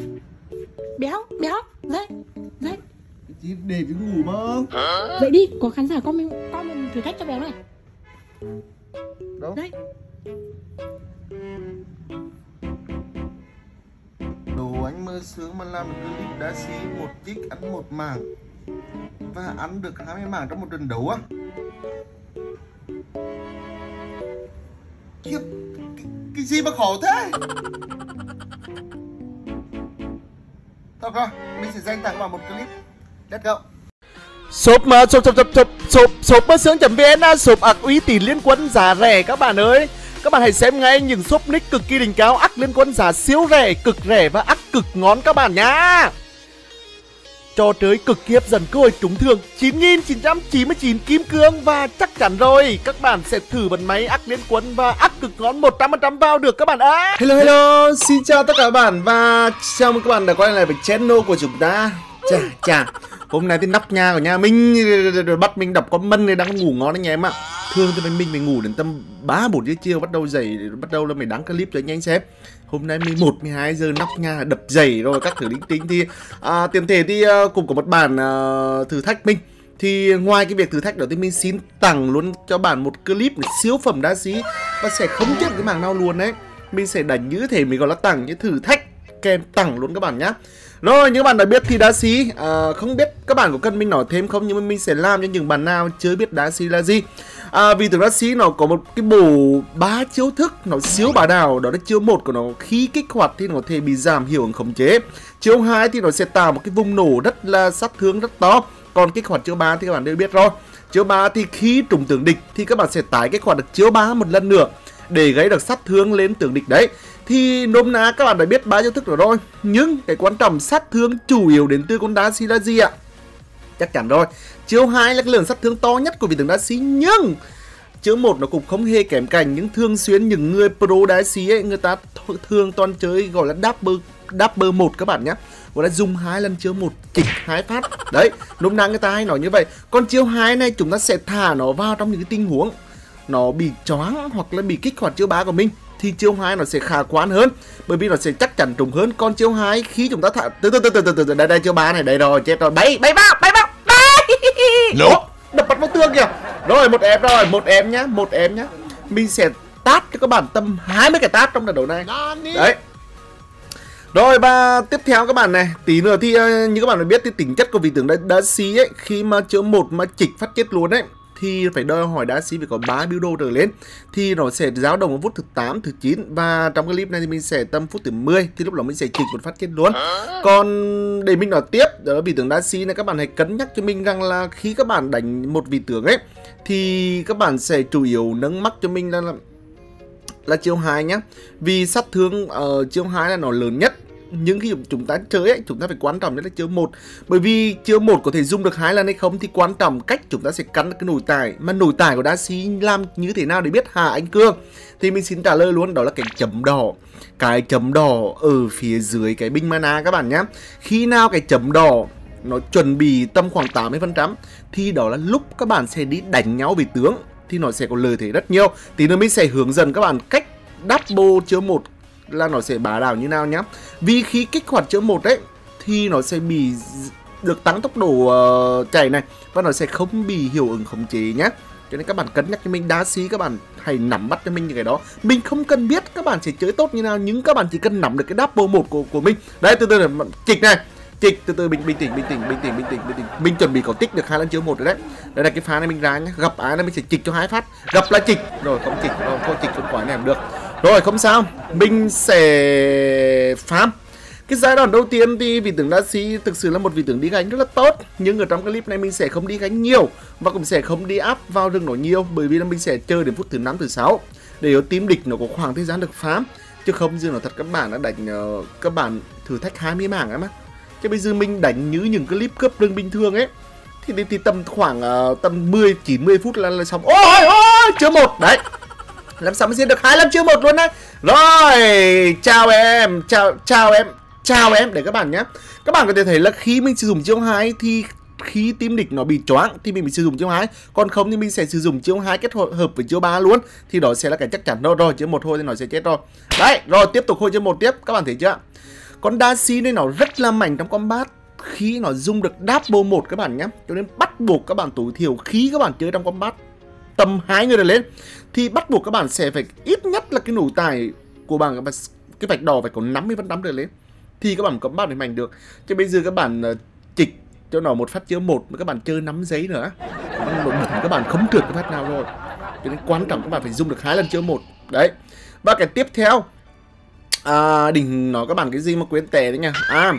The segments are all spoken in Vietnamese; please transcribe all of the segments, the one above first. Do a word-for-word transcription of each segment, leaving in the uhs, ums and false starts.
Béo, béo, dậy, dậy. Thì để cái ngủ mà. Dậy đi, có khán giả comment comment thử thách cho béo này. Đâu? Đấy. Đồ anh mơ sướng mà làm được clip đá xí một chích ăn một mảng và ăn được hai mươi mảng trong một trận đấu á. Kiếp, cái, cái gì mà khó thế? Thôi rồi, mình sẽ dành tặng vào một clip. Let's go. Shop mà shop shop shop shop shop shop mơ sướng chấm vn á, shop ạc uy tín liên quân giá rẻ các bạn ơi. Các bạn hãy xem ngay những shop nick cực kỳ đỉnh cao, ác liên quân giá siêu rẻ, cực rẻ và ác cực ngon các bạn nhá. Trò chơi cực kỳ hấp dẫn, cơ hội trúng thưởng chín nghìn chín trăm chín mươi chín kim cương và chắc chắn rồi các bạn sẽ thử bật máy ác liên quân và ác cực ngon một trăm phần trăm vào được các bạn ạ. Hello hello, xin chào tất cả các bạn và chào mừng các bạn đã quay lại với channel của chúng ta. Chà chà, hôm nay thì nóc nhà của nhà mình bắt mình đọc comment này đang ngủ ngon anh em ạ. Thường thì mình phải ngủ đến tầm ba bốn giờ chiều bắt đầu dậy, bắt đầu là mình đăng clip cho anh em xem. Hôm nay mười một mười hai giờ nóc nhà đập dậy rồi các thứ linh tinh thì à, tiềm thể thì uh, cũng có một bản uh, thử thách mình. Thì ngoài cái việc thử thách đó thì mình xin tặng luôn cho bạn một clip siêu phẩm đá xí và sẽ không chết cái mảng nào luôn đấy. Mình sẽ đánh như thế mình gọi là tặng những thử thách kèm tặng luôn các bạn nhá. Rồi, như các bạn đã biết thì đá xí à, không biết các bạn có cần mình nói thêm không, nhưng mà mình sẽ làm cho những bạn nào chưa biết đá xí là gì. À, vì từ đá xí nó có một cái bộ ba chiêu thức nó siêu bá đạo. Đó là chiêu một của nó khi kích hoạt thì nó có thể bị giảm hiệu ứng khống chế. Chiêu hai thì nó sẽ tạo một cái vùng nổ rất là sát thương rất to. Còn kích hoạt chiêu ba thì các bạn đều biết rồi. Chiêu ba thì khi trúng tướng địch thì các bạn sẽ tái kích hoạt được chiêu ba một lần nữa để gây được sát thương lên tướng địch đấy. Thì nôm na các bạn đã biết ba chiêu thức rồi rồi. Nhưng cái quan trọng sát thương chủ yếu đến từ con đá xí là gì ạ? Chắc chắn rồi. Chiêu hai là cái lượng sát thương to nhất của vị tướng đá xí. Nhưng chiêu một nó cũng không hề kém cạnh. Nhưng thường xuyên những người pro đá xí ấy, người ta thường toàn chơi gọi là double double một các bạn nhé. Gọi là dùng hai lần chiêu một chịch hai phát. Đấy, nôm na người ta hay nói như vậy. Còn chiêu hai này chúng ta sẽ thả nó vào trong những cái tình huống nó bị choáng hoặc là bị kích hoạt chiêu ba của mình thì chiêu hai nó sẽ khả quan hơn, bởi vì nó sẽ chắc chắn trúng hơn. Còn chiêu hai khi chúng ta thả từ từ từ từ từ từ đây đây chiêu ba này đây rồi, chết rồi, bay bay vào bay vào bay đập mặt vào tường kìa. Rồi một em rồi một em nhá một em nhá mình sẽ tát cho các bạn tầm hai mươi cái tát trong trận đấu này đấy. Rồi và tiếp theo các bạn này, tí nữa thì uh, như các bạn đã biết thì tính chất của vị tướng đá, đá xí ấy, khi mà chiêu một mà chịch phát chết luôn ấy thì phải đòi hỏi đá xí phải có ba build đồ trở lên thì nó sẽ dao động ở phút thứ tám, thứ chín và trong cái clip này thì mình sẽ tầm phút thứ mười thì lúc đó mình sẽ chỉnh một phát kết luôn. Còn để mình nói tiếp đó là vị tướng đá xí này, các bạn hãy cân nhắc cho mình rằng là khi các bạn đánh một vị tướng ấy thì các bạn sẽ chủ yếu nâng mắc cho mình là là, là chiêu hai nhá, vì sát thương ở uh, chiêu hai là nó lớn nhất. Nhưng khi chúng ta chơi ấy, chúng ta phải quan trọng nhất là chiêu một. Bởi vì chiêu một có thể dùng được hai lần hay không thì quan trọng cách chúng ta sẽ cắn được cái nồi tải. Mà nồi tải của đá xí làm như thế nào để biết hả anh Cương? Thì mình xin trả lời luôn, đó là cái chấm đỏ. Cái chấm đỏ ở phía dưới cái binh mana các bạn nhé. Khi nào cái chấm đỏ nó chuẩn bị tầm khoảng tám mươi phần trăm thì đó là lúc các bạn sẽ đi đánh nhau với tướng, thì nó sẽ có lợi thế rất nhiều. Tí nữa mình sẽ hướng dẫn các bạn cách double chiêu một là nó sẽ bá đạo như nào nhá. Vì khi kích hoạt chiêu một ấy thì nó sẽ bị được tăng tốc độ uh, chạy này và nó sẽ không bị hiệu ứng khống chế nhá. Cho nên các bạn cân nhắc cho mình đá xí, các bạn hãy nắm bắt cho mình những cái đó. Mình không cần biết các bạn sẽ chơi tốt như nào, nhưng các bạn chỉ cần nắm được cái double một của của mình. Đây từ từ là chịch này, chịch từ từ bình bình tĩnh bình tĩnh bình tĩnh bình tĩnh bình tĩnh. Mình chuẩn bị có tích được hai lần chiêu một rồi đấy. Đây là cái pha này mình ra nhá. Gặp ai là mình sẽ chịch cho hai phát. Gặp là chịch rồi, không chịch rồi, thôi chịch không quả này làm được. Rồi không sao, mình sẽ farm. Cái giai đoạn đầu tiên thì vị tướng đá xí thực sự là một vị tướng đi gánh rất là tốt. Nhưng ở trong clip này mình sẽ không đi gánh nhiều và cũng sẽ không đi áp vào rừng nó nhiều, bởi vì là mình sẽ chơi đến phút thứ năm, thứ sáu để team địch nó có khoảng thời gian được farm. Chứ không dường là thật các bạn đã đánh uh, các bạn thử thách hai mươi mảng ấy mà. Chứ bây giờ mình đánh như những clip cướp rừng bình thường ấy thì, thì, thì tầm khoảng uh, tầm mười, chín mươi phút là, là xong. Ôi ôi, chưa một đấy. Làm sao mới giết được hai lần chiêu một luôn đấy. Rồi, chào em, chào chào em, chào em để các bạn nhé. Các bạn có thể thấy là khi mình sử dụng chiêu hai thì khi team địch nó bị choáng thì mình phải sử dụng chiêu hai, còn không thì mình sẽ sử dụng chiêu hai kết hợp với chiêu ba luôn, thì đó sẽ là cái chắc chắn. Rồi rồi chiêu một thôi thì nó sẽ chết rồi. Đấy, rồi tiếp tục hồi chiêu một tiếp, các bạn thấy chưa? Con Darcy này nó rất là mạnh trong combat, khí nó dùng được double một các bạn nhé, cho nên bắt buộc các bạn tối thiểu khí các bạn chơi trong combat tầm hai người trở lên thì bắt buộc các bạn sẽ phải ít nhất là cái nổ tài của bạn, cái vạch đỏ phải có năm mươi phần trăm trở lên thì các bạn combat để mạnh được. Chứ bây giờ các bạn uh, chịch cho nó một phát chứa một mà các bạn chơi nắm giấy nữa, các bạn không trượt cái phát nào rồi. Cho nên quan trọng các bạn phải dùng được hai lần chứa một đấy. Và cái tiếp theo à, đỉnh nói các bạn cái gì mà quên tè đấy nha. À,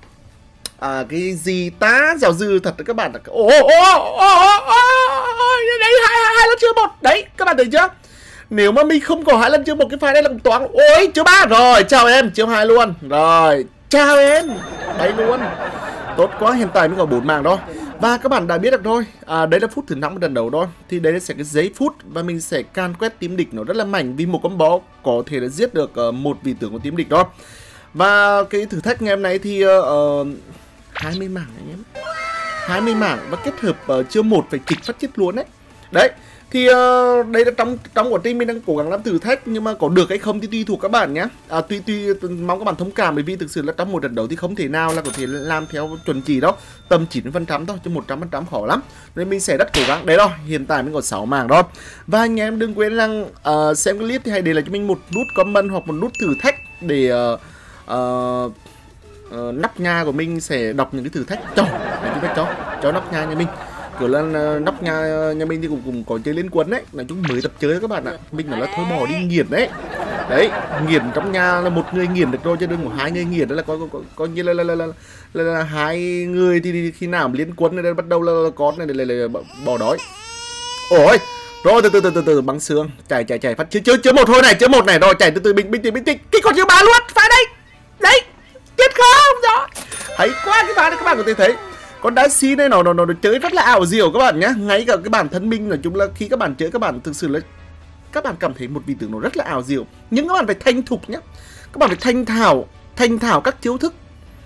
à cái gì tá dẻo dư thật các bạn. Ồ ồ ồ ồ đấy, hai hai lần chứa một đấy, các bạn thấy chưa? Nếu mà mình không có hai lần chứa một cái file này là toán. Ôi chứa ba rồi, chào em, chứa hai luôn rồi, chào em đấy luôn, tốt quá. Hiện tại mới có bốn màng thôi. Và các bạn đã biết được rồi, à, đấy là phút thứ năm lần đầu thôi. Thì đấy sẽ cái giấy phút và mình sẽ can quét team địch nó rất là mạnh, vì một combo có thể là giết được uh, một vị tướng của team địch đó. Và cái thử thách ngày hôm nay thì uh, hai mươi mảng anh em, hai mươi mảng và kết hợp uh, chưa một phải kịch phát chết luôn đấy. Đấy thì uh, đây là trong trong quá trình mình đang cố gắng làm thử thách, nhưng mà có được hay không thì tùy thuộc các bạn nhé. À, tuy tuy mong các bạn thông cảm, bởi vì thực sự là trong một trận đấu thì không thể nào là có thể làm theo chuẩn chỉ đâu, tầm chín mươi phần trăm thôi chứ một trăm phần trăm khó lắm, nên mình sẽ rất cố gắng. Đấy rồi, hiện tại mình có sáu mảng đó. Và anh em đừng quên rằng uh, xem clip thì hãy để lại cho mình một nút comment hoặc một nút thử thách để uh, uh, uh, nắp nhà của mình sẽ đọc những cái thử thách cho những cái cho cho nắp nhà nhà mình. Kiểu là nắp nhà nhà mình thì cũng cũng có chơi liên quân đấy, nói chung mới tập chơi đó các bạn ạ. Mình nói là thôi bỏ đi nghiền đấy. Đấy, nghiền trong nhà là một người nghiền được thôi chứ đừng có hai người nghiền, đó là coi coi coi như là là, là, là, là, là hai người thì, thì khi nào liên quân này bắt đầu là, là con này là, là, là bỏ đói. Ôi, rồi từ từ từ từ từ băng xương, chạy chạy chạy phát chưa chưa chưa một thôi này, chưa một này rồi, chạy từ từ bình bình tĩnh bình tĩnh. Cái con chưa ba luôn, phải đây. Đấy, chết không đó. Hay quá cái bạn này, các bạn có thể thấy con Darcy này nó, nó nó chơi rất là ảo diệu các bạn nhé. Ngay cả cái bản thân mình nói chung là khi các bạn chơi, các bạn thực sự là các bạn cảm thấy một vị tướng nó rất là ảo diệu, nhưng các bạn phải thanh thục nhé, các bạn phải thanh thảo thanh thảo các chiêu thức.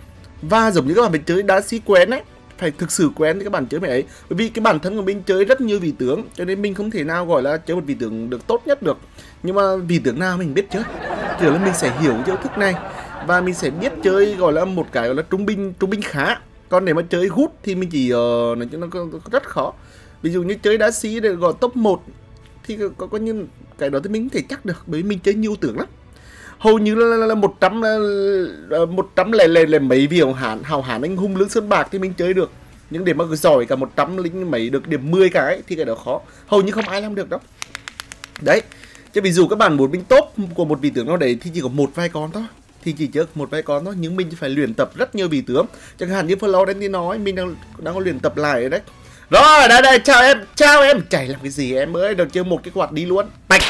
Và giống như các bạn phải chơi Darcy quen ấy, phải thực sự quen thì các bạn chơi mày ấy. Bởi vì cái bản thân của mình chơi rất nhiều vị tướng, cho nên mình không thể nào gọi là chơi một vị tướng được tốt nhất được. Nhưng mà vị tướng nào mình biết chơi, kiểu là mình sẽ hiểu chiêu thức này và mình sẽ biết chơi gọi là một cái gọi là trung binh trung binh khá. Còn để mà chơi hút thì mình chỉ uh, nói chung nó rất khó. Ví dụ như chơi Darcy để gọi top một thì có có như cái đó thì mình không thể chắc được, bởi vì mình chơi nhiều tướng lắm. Hầu như là, là, là một trăm một trăm lẻ lẻ lẻ mấy vì hào hán hào hán anh hùng lưỡng sơn bạc thì mình chơi được. Nhưng để mà giỏi cả một trăm linh mấy được điểm mười cái thì cái đó khó, hầu như không ai làm được đâu. Đấy. Chứ ví dụ các bạn muốn binh top của một vị tướng nào đấy thì chỉ có một vài con thôi, thì chỉ trước một vài con thôi, nhưng mình phải luyện tập rất nhiều vị tướng. Chẳng hạn như Flow đến thì nói mình đang đang có luyện tập lại ở đấy. Rồi đây đây, chào em, chào em, chạy làm cái gì em ơi, được chưa, một cái quạt đi luôn, bạch.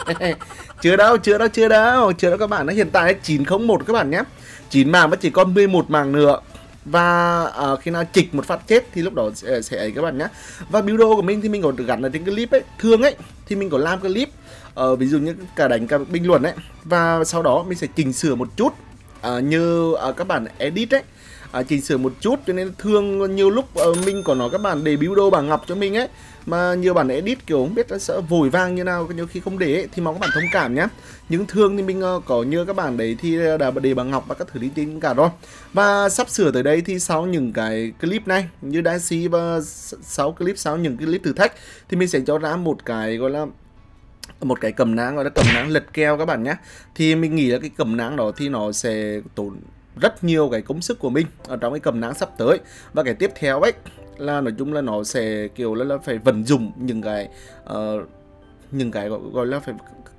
Chưa đâu, chưa đâu, chưa đâu, chưa đâu các bạn. Nó hiện tại là chín không một các bạn nhé, chín màng vẫn chỉ còn mười một màng nữa. Và uh, khi nào chịch một phát chết thì lúc đó sẽ, sẽ ấy các bạn nhé. Và build của mình thì mình có gắn ở trên clip ấy, thường ấy thì mình có làm clip uh, ví dụ như cả đánh cả binh luận ấy, và sau đó mình sẽ chỉnh sửa một chút uh, như uh, các bạn edit ấy, uh, chỉnh sửa một chút, cho nên thường nhiều lúc uh, mình có nói các bạn để build bảng ngọc cho mình ấy, mà nhiều bạn edit kiểu không biết là sợ vội vàng như nào, nhiều khi không để ấy, thì mong các bạn thông cảm nhé. Nhưng thường thì mình uh, có như các bạn đấy thì đã để bằng ngọc và các thứ linh tinh cả rồi. Và sắp sửa tới đây thì sau những cái clip này như Darcy và sáu clip sau những clip thử thách thì mình sẽ cho ra một cái gọi là một cái cầm náng, gọi là cầm náng lật keo các bạn nhé. Thì mình nghĩ là cái cầm náng đó thì nó sẽ tốn rất nhiều cái công sức của mình ở trong cái cầm náng sắp tới. Và cái tiếp theo ấy là nói chung là nó sẽ kiểu là, là phải vận dụng những cái uh, những cái gọi, gọi là phải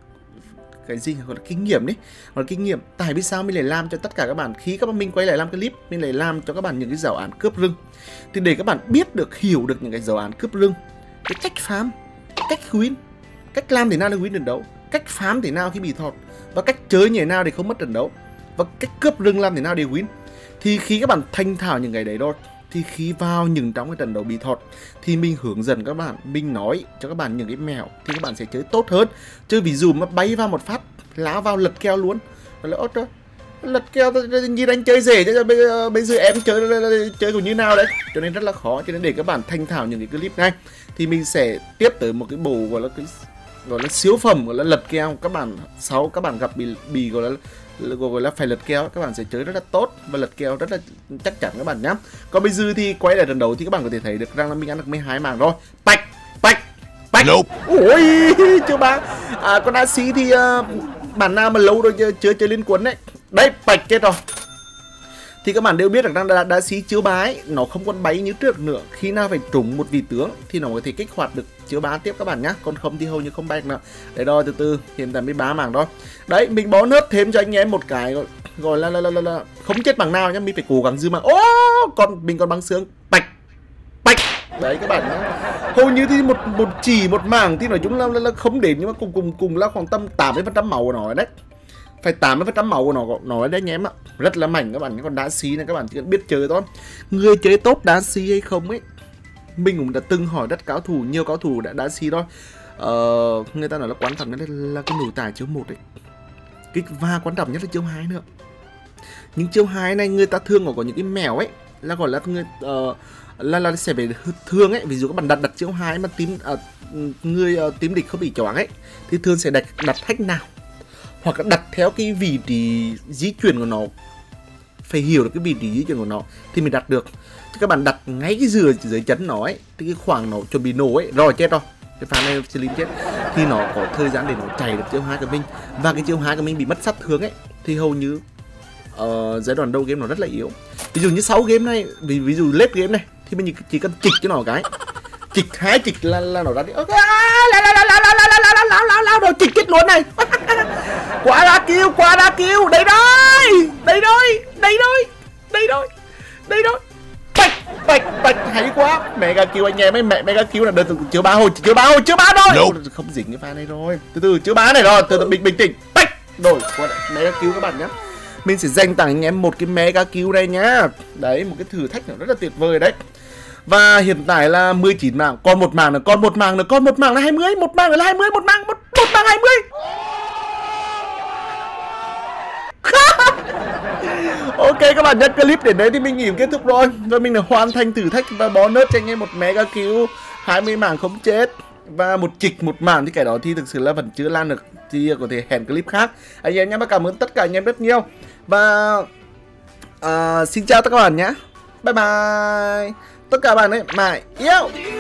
cái gì gọi là kinh nghiệm đấy, gọi là kinh nghiệm. Tại vì sao mình lại làm cho tất cả các bạn khi các bạn mình quay lại làm clip, mình lại làm cho các bạn những cái giáo án cướp rừng, thì để các bạn biết được, hiểu được những cái giáo án cướp rừng, cái cách farm, cách win, cách làm thế nào để win trận đấu, cách farm thế nào khi bị thọt, và cách chơi như thế nào để không mất trận đấu, và cách cướp rừng làm thế nào để win. Thì khi các bạn thanh thạo những cái đấy rồi, thì khi vào những trong cái trận đấu bị thọt thì mình hướng dẫn các bạn, mình nói cho các bạn những cái mẹo thì các bạn sẽ chơi tốt hơn. Chứ ví dụ mà bay vào một phát lá vào lật keo luôn là ốt đó, lật keo như đánh chơi rể chứ bây giờ, bây giờ em chơi chơi cũng như nào đấy, cho nên rất là khó. Cho nên để các bạn thanh thạo những cái clip này thì mình sẽ tiếp tới một cái bộ gọi là cái gọi là siêu phẩm, gọi là lật keo. Các bạn sau các bạn gặp bị bị gọi là gọi là phải lật kèo, các bạn sẽ chơi rất là tốt và lật kèo rất là chắc chắn các bạn nhá. Còn bây giờ thì quay lại trận đấu thì các bạn có thể thấy được rằng là mình ăn được mười hai mảng rồi. Bạch bạch bạch nope. Ôi chưa ba à, con đá xí thì uh, bản nào mà lâu rồi chưa, chưa chơi liên quân đấy. Đấy bạch chết rồi. Thì các bạn đều biết rằng đang đá, đá xí chiếu bá ấy, nó không còn bay như trước nữa. Khi nào phải trúng một vị tướng thì nó có thể kích hoạt được chiếu bá tiếp các bạn nhá. Còn không thì hầu như không bay nữa. Đấy rồi, từ từ hiện tại mới bá mảng đó. Đấy, mình bó nớt thêm cho anh em một cái gọi, gọi là, là, là, là, là không chết bằng nào nhá. Mình phải cố gắng dư mà. Ô, còn mình còn băng sướng bạch bạch. Đấy các bạn nhá. Hầu như thì một một chỉ một mảng thì nói chung là, là, là không đến, nhưng mà cùng cùng cùng là khoảng tầm tám mươi phần trăm máu của nó đấy. Phải tám mươi phần trăm máu của nó nó đấy anh em ạ. Rất là mảnh các bạn. Còn đá xí này các bạn chỉ cần biết chơi thôi. Người chơi tốt đá xí hay không ấy, mình cũng đã từng hỏi rất cao thủ, nhiều cao thủ đã đá xí thôi. Ờ, người ta nói là quan trọng nhất là cái nổ tải chiêu một ấy. Cái và quan trọng nhất là chiêu hai nữa. Những chiêu hai này người ta thường có những cái mèo ấy, là gọi là người uh, là là sẽ phải thương ấy. Ví dụ các bạn đặt đặt chiêu hai mà tím uh, người uh, tím địch không bị choáng ấy thì thường sẽ đặt đặt hack nào, hoặc là đặt theo cái vị trí di chuyển của nó, phải hiểu được cái vị trí di chuyển của nó thì mình đặt được. Chứ các bạn đặt ngay cái dừa dưới chân nó ấy, thì cái khoảng nó chuẩn bị nổ ấy, rồi chết rồi, cái pha này Slim chết, thì nó có thời gian để nó chạy được chiêu hai của mình. Và cái chiêu hai của mình bị mất sát thương ấy thì hầu như uh, giai đoạn đầu game nó rất là yếu. Ví dụ như sáu game này, ví, ví dụ late game này thì mình chỉ cần chịch cho nó cái, chịch hai chịch là, là nó ra đi, rồi chịch chết luôn này. Quá đã kêu, quá đã kêu, đây rồi, đây rồi, đây rồi, đây rồi, đây rồi. Bạch, bạch, bạch, hay quá. Mega kêu anh em ấy, mẹ mega kêu là đợt chưa ba hồi, chưa ba hồi, chưa ba rồi. Nope. Không dính cái pha này rồi. Từ từ chưa ba này rồi, từ từ bình bình tĩnh. Bạch, rồi, mega kêu các bạn nhé. Mình sẽ dành tặng anh em một cái mega kêu đây nhá. Đấy, một cái thử thách nó rất là tuyệt vời đấy. Và hiện tại là mười chín mảng, còn một mảng nữa, còn một mảng nữa, còn một mảng là hai mươi, một mảng là hai mươi, một mảng, một, một mảng hai mươi. Ok các bạn nhé, clip đến đấy thì mình nghỉ kết thúc rồi. Và mình đã hoàn thành thử thách và bó nớt cho anh em một mega kill, hai mươi mảng không chết và một trịch một mảng, thì cái đó thì thực sự là vẫn chưa lan được, thì có thể hẹn clip khác anh em nhé. Và cảm ơn tất cả anh em rất nhiều. Và uh, xin chào tất cả các bạn nhé. Bye bye. Tất cả bạn ấy mãi yêu.